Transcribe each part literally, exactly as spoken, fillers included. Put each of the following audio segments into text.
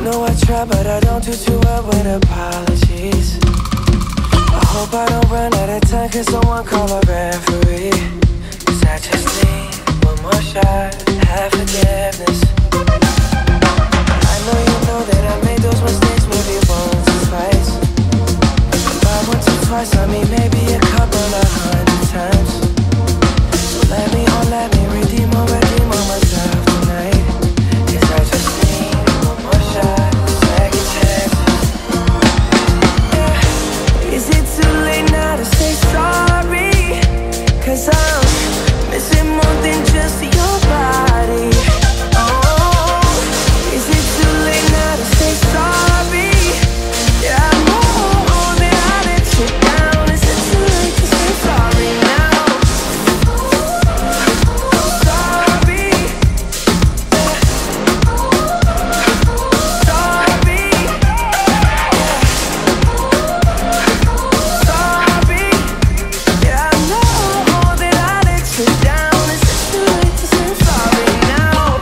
know I try, but I don't do too well with apologies. I hope I don't run out of time, cause someone call a referee. Cause I just need one more shot, have forgiveness. I know you know that I made those mistakes maybe once or twice. By once or twice, I mean maybe a couple of hundred times. So let me, oh let me redeem or redeem on myself tonight. Cause I just need one more shot, second chance. Yeah. Is it too late now to say sorry? Cause I'm missing more than just your body. Oh, is it too late now to say sorry? Yeah, I know that I let you down. Is it too late to say sorry now? Sorry. Yeah. Sorry. Sorry. Yeah, I know that I let you down. Is it too late to say sorry now?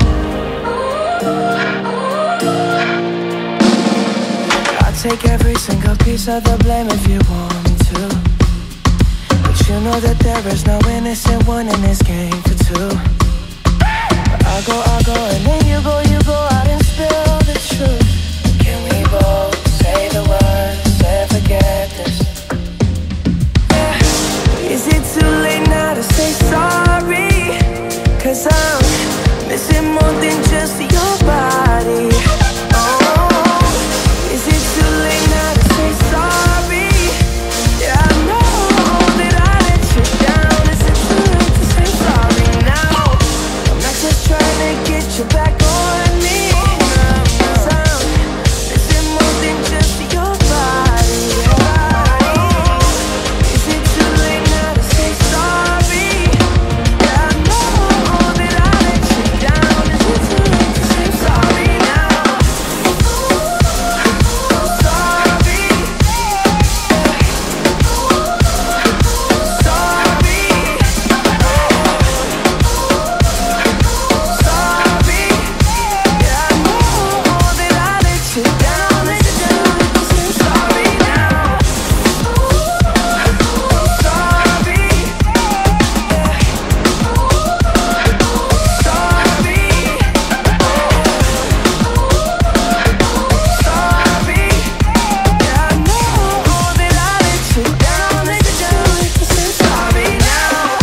I'll take every single piece of the blame if you want me to. But you know that there is no innocent one in this game for two. But I'll go, I'll go, and then you go, you go out and spill the truth. Can we both say the words and forget this? Yeah. Is it too late now to say sorry? Cause I'm missing more than just your body. Oh, is it too late now to say sorry? Yeah, I know that I let you down. Is it too late to say sorry now? I'm not just trying to get you back on me. Cause I'm missing more than just your body. Oh, is it too late now to say sorry? Yeah, I know that I let you down. Is it too late to say sorry now? Sorry. Sorry. Yeah, I know that I let you down. Is it too late to say sorry now? Sorry. Sorry. Yeah, I know that I let you down. Is it too late to say sorry now?